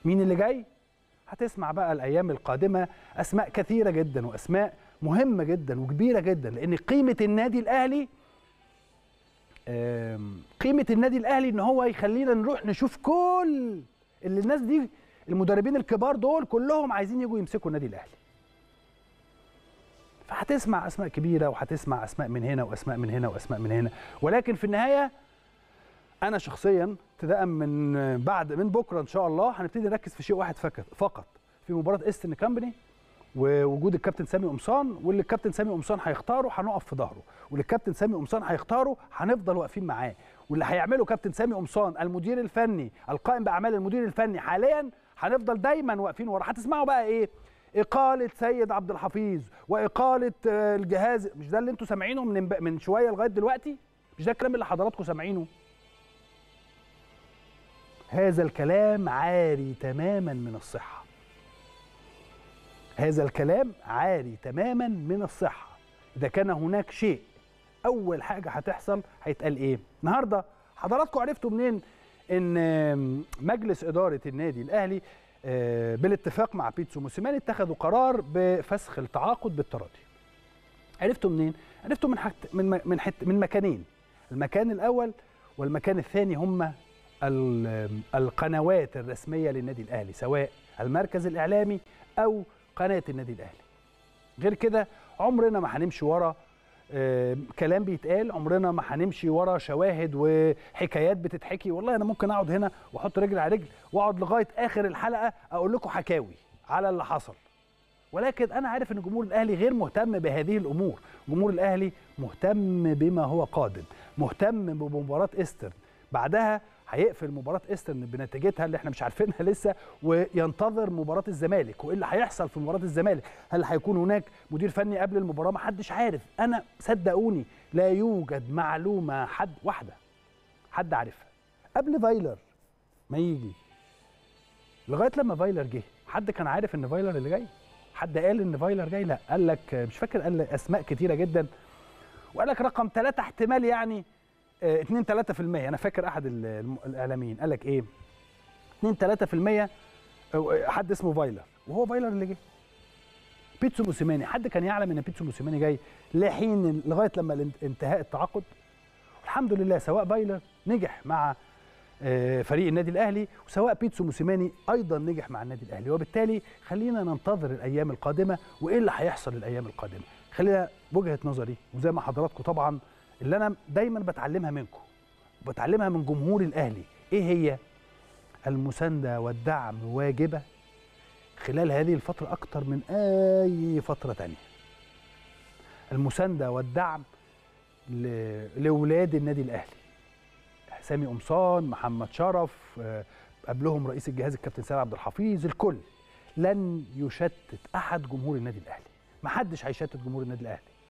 مين اللي جاي؟ هتسمع بقى الايام القادمه اسماء كثيره جدا واسماء مهمه جدا وكبيره جدا، لان قيمه النادي الاهلي ان هو يخلينا نروح نشوف كل اللي الناس دي، المدربين الكبار دول كلهم عايزين يجوا يمسكوا النادي الاهلي. فهتسمع اسماء كبيره وهتسمع اسماء من هنا واسماء من هنا واسماء من هنا، ولكن في النهايه انا شخصيا ابتداء من بكره ان شاء الله هنبتدي نركز في شيء واحد فقط في مباراه ايسترن كامباني، ووجود الكابتن سامي قمصان، واللي الكابتن سامي قمصان هيختاره هنقف في ظهره، واللي الكابتن سامي قمصان هيختاره هنفضل واقفين معاه، واللي هيعمله كابتن سامي قمصان المدير الفني القائم باعمال المدير الفني حاليا هنفضل دايما واقفين ورا. هتسمعوا بقى ايه؟ اقاله سيد عبد الحفيظ واقاله الجهاز، مش ده اللي انتوا سامعينه من شويه لغايه دلوقتي؟ مش ده الكلام اللي حضراتكم سامعينه؟ هذا الكلام عاري تماما من الصحه. هذا الكلام عاري تماما من الصحه. اذا كان هناك شيء اول حاجه هتحصل هيتقال ايه؟ النهارده حضراتكم عرفتوا منين ان مجلس اداره النادي الاهلي بالاتفاق مع بيتسو موسيماني اتخذوا قرار بفسخ التعاقد بالتراضي؟ عرفتوا منين؟ عرفتوا من مكانين. المكان الاول والمكان الثاني هما القنوات الرسميه للنادي الاهلي، سواء المركز الاعلامي او قناه النادي الاهلي. غير كده عمرنا ما هنمشي ورا كلام بيتقال، عمرنا ما هنمشي ورا شواهد وحكايات بتتحكي. والله انا ممكن اقعد هنا واحط رجل على رجل واقعد لغايه اخر الحلقه اقول لكم حكاوي على اللي حصل، ولكن انا عارف ان جمهور الاهلي غير مهتم بهذه الامور. جمهور الاهلي مهتم بما هو قادم، مهتم بمباراه ايسترن، بعدها هيقفل مباراه ايسترن بنتيجتها اللي احنا مش عارفينها لسه، وينتظر مباراه الزمالك وايه اللي هيحصل في مباراه الزمالك. هل هيكون هناك مدير فني قبل المباراه؟ ما حدش عارف. انا صدقوني لا يوجد معلومه حد عارفها قبل فايلر ما يجي. لغايه لما فايلر جه حد كان عارف ان فايلر اللي جاي؟ حد قال ان فايلر جاي؟ لا، قال لك مش فاكر، قال اسماء كتيره جدا وقال لك رقم 3 احتمال يعني 2-3%. انا فاكر احد الاعلاميين قال لك ايه 2-3%، حد اسمه فايلر، وهو فايلر اللي جه. بيتسو موسيماني، حد كان يعلم ان بيتسو موسيماني جاي لغايه لما انتهاء التعاقد؟ الحمد لله، سواء فايلر نجح مع فريق النادي الاهلي، وسواء بيتسو موسيماني ايضا نجح مع النادي الاهلي، وبالتالي خلينا ننتظر الايام القادمه وايه اللي هيحصل الايام القادمه. خلينا بوجهه نظري وزي ما حضراتكم طبعا اللي انا دايما بتعلمها منكم وبتعلمها من جمهور الاهلي، ايه هي؟ المسانده والدعم واجبه خلال هذه الفتره اكتر من اي فتره تانية. المسانده والدعم لاولاد النادي الاهلي، سامي قمصان، محمد شرف، قبلهم رئيس الجهاز الكابتن سيد عبد الحفيظ، الكل. لن يشتت احد جمهور النادي الاهلي، محدش هيشتت جمهور النادي الاهلي.